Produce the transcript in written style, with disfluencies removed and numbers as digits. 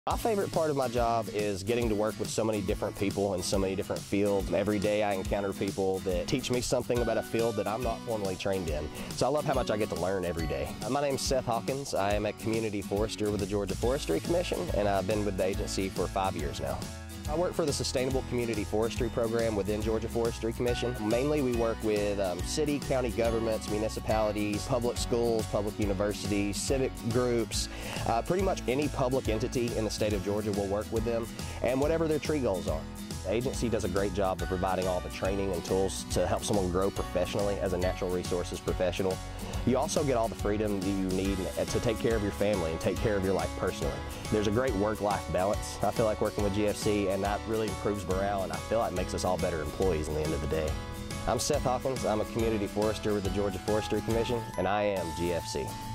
My favorite part of my job is getting to work with so many different people in so many different fields. Every day I encounter people that teach me something about a field that I'm not formally trained in. So I love how much I get to learn every day. My name's Seth Hawkins. I am a community forester with the Georgia Forestry Commission, and I've been with the agency for 5 years now. I work for the Sustainable Community Forestry Program within Georgia Forestry Commission. Mainly we work with city, county governments, municipalities, public schools, public universities, civic groups, pretty much any public entity in the state of Georgia will work with them, and whatever their tree goals are. The agency does a great job of providing all the training and tools to help someone grow professionally as a natural resources professional. You also get all the freedom that you need to take care of your family and take care of your life personally. There's a great work-life balance. I feel like working with GFC, and that really improves morale, and I feel like makes us all better employees in the end of the day. I'm Seth Hawkins. I'm a community forester with the Georgia Forestry Commission, and I am GFC.